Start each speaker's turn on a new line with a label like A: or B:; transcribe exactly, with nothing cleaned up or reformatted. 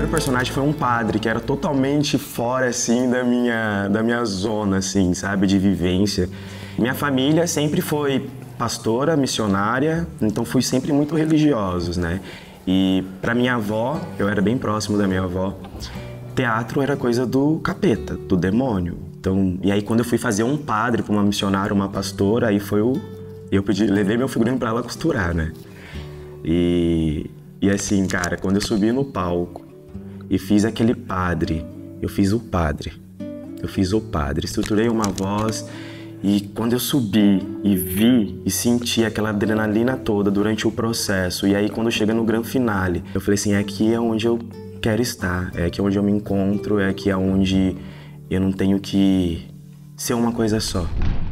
A: primeiro personagem foi um padre, que era totalmente fora, assim, da minha, da minha zona, assim, sabe, de vivência. Minha família sempre foi pastora, missionária, então fui sempre muito religiosos, né? E pra minha avó, eu era bem próximo da minha avó, teatro era coisa do capeta, do demônio. Então, e aí quando eu fui fazer um padre para uma missionária, uma pastora, aí foi o... Eu pedi, levei meu figurino para ela costurar, né? E, e assim, cara, quando eu subi no palco e fiz aquele padre, eu fiz o padre. Eu fiz o padre, estruturei uma voz e quando eu subi e vi e senti aquela adrenalina toda durante o processo, e aí quando chega no grande finale, eu falei assim, aqui é onde eu quero estar, é aqui onde eu me encontro, é aqui onde eu não tenho que ser uma coisa só.